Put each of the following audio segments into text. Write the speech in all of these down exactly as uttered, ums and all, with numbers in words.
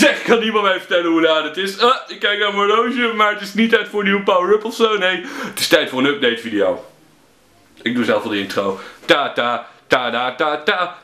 Zeg, kan niemand mij vertellen hoe laat het is? Ah, ik kijk naar mijn horloge, maar het is niet tijd voor een nieuwe power-up of zo. Nee, het is tijd voor een update video. Ik doe zelf wel de intro. Ta ta ta ta ta ta.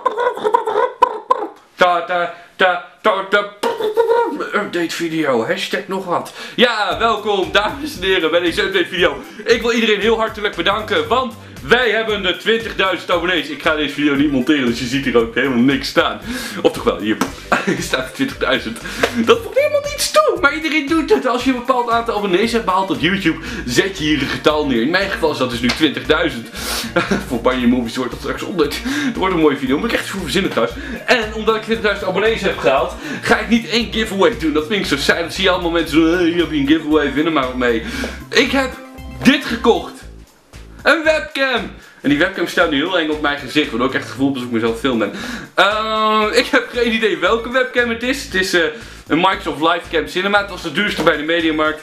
Ta ta ta ta ta. Update video, hashtag nog wat. Ja, welkom dames en heren bij deze update video. Ik wil iedereen heel hartelijk bedanken, want wij hebben de twintigduizend abonnees. Ik ga deze video niet monteren, dus je ziet hier ook helemaal niks staan. Of toch wel, hier staat twintigduizend. Dat voegt helemaal niets toe, maar iedereen doet het. Als je een bepaald aantal abonnees hebt behaald op YouTube, zet je hier een getal neer. In mijn geval is dat dus nu twintigduizend. Voor Banjo Movies wordt dat straks honderd. Dat wordt een mooie video, maar ik echt voor verzinnen trouwens. En omdat ik twintigduizend abonnees heb gehaald, ga ik niet één giveaway doen. Dat vind ik zo saai. Dat zie je allemaal mensen doen. Hier heb je een giveaway, win er maar wat mee. Ik heb dit gekocht. Een webcam! En die webcam staat nu heel eng op mijn gezicht, waardoor ik echt het gevoel heb alsof ik mezelf film ben. Uh, ik heb geen idee welke webcam het is. Het is uh, een Microsoft Livecam Cinema. Het was de duurste bij de Mediamarkt.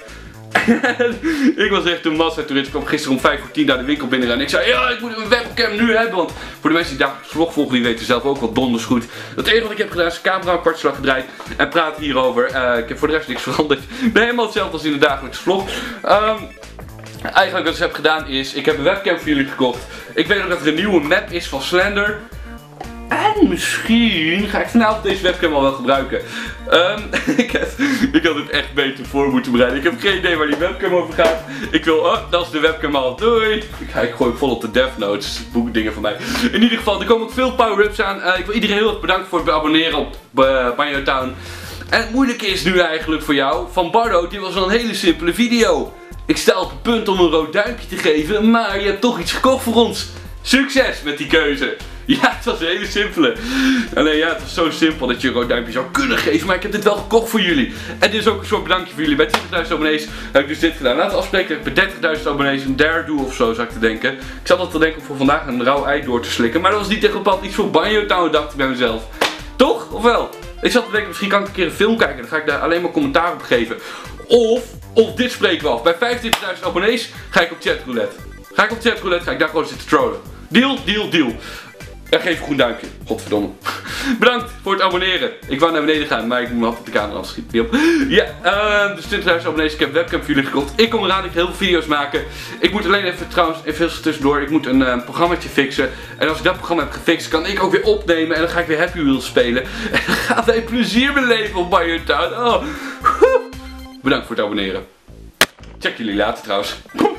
Ik was echt een massa-toerist. Ik kwam gisteren om vijf voor tien naar de winkel binnen en ik zei, ja, ik moet een webcam nu hebben. Want voor de mensen die dagelijks vlog volgen, die weten zelf ook wel donders goed. Het enige wat ik heb gedaan is de camera een kwartslag gedraaid en praten hierover. Uh, ik heb voor de rest niks veranderd. Ik ben helemaal hetzelfde als in de dagelijkse vlog. Um, Eigenlijk wat ik heb gedaan is, ik heb een webcam voor jullie gekocht. Ik weet ook dat er een nieuwe map is van Slender. En misschien ga ik vanavond deze webcam al wel gebruiken. Um, ik, heb, ik had het echt beter voor moeten bereiden. Ik heb geen idee waar die webcam over gaat. Ik wil, oh, dat is de webcam al. Doei! Ik, ga, ik gooi vol op de dev notes. Boekdingen van mij. In ieder geval, er komen ook veel power-ups aan. Uh, ik wil iedereen heel erg bedanken voor het abonneren op uh, Banjo Town. En het moeilijke is nu eigenlijk voor jou, van Bardo, dit was wel een hele simpele video. Ik sta op het punt om een rood duimpje te geven, maar je hebt toch iets gekocht voor ons. Succes met die keuze. Ja, het was een hele simpele. Alleen ja, het was zo simpel dat je een rood duimpje zou kunnen geven, maar ik heb dit wel gekocht voor jullie. En dit is ook een soort bedankje voor jullie. Bij twintigduizend abonnees heb ik dus dit gedaan. Laten we afspreken dat ik bij dertigduizend abonnees een dare doe of zo, zou ik te denken. Ik zat al te denken om voor vandaag een rauw ei door te slikken, maar dat was niet tegen bepaald iets voor Banjo Town, dacht ik bij mezelf. Toch? Of wel? Ik zat te denken, misschien kan ik een keer een film kijken, dan ga ik daar alleen maar commentaar op geven. Of, of dit spreken we af. Bij vijfentwintigduizend abonnees ga ik op chatroulette. Ga ik op chatroulette, ga ik daar gewoon zitten trollen. Deal, deal, deal. En geef een groen duimpje. Godverdomme. Bedankt voor het abonneren. Ik wou naar beneden gaan, maar ik moet me altijd de camera afschieten. Ja, uh, dus twintigduizend abonnees. Ik heb een webcam voor jullie gekocht. Ik kom eraan, ik ga heel veel video's maken. Ik moet alleen even trouwens, even tussendoor. Ik moet een uh, programmaatje fixen. En als ik dat programma heb gefixt, kan ik ook weer opnemen. En dan ga ik weer Happy Wheels spelen. En dan gaan wij plezier beleven op Banjo Town. Oh. Bedankt voor het abonneren. Check jullie later trouwens.